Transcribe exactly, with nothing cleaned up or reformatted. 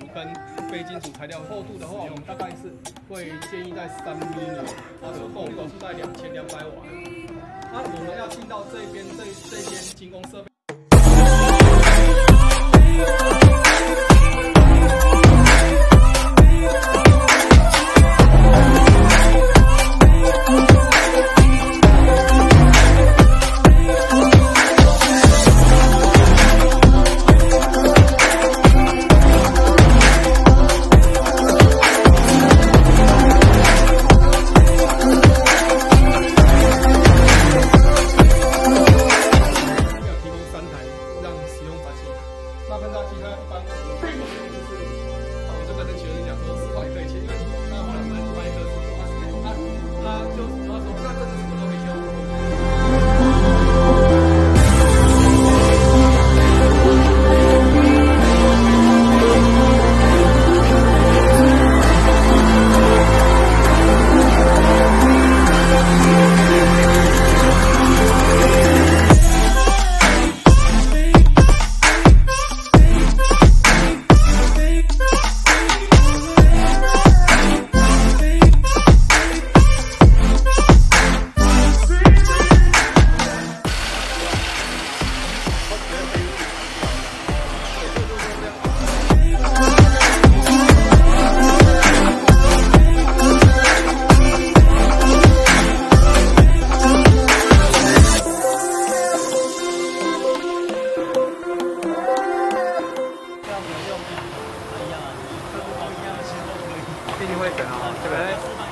跟非金属材料厚度的话，我们大概是会建议在三毫米，它的厚度是在两千两百瓦。那我们要进到这边这这间精工设备。 那分叉机它一般我们就是，我就跟学生讲说十块可以切，因为那后来我们另外一个是说二十块，他他就他说那这个什么都可以修。 一定会等啊，对不对？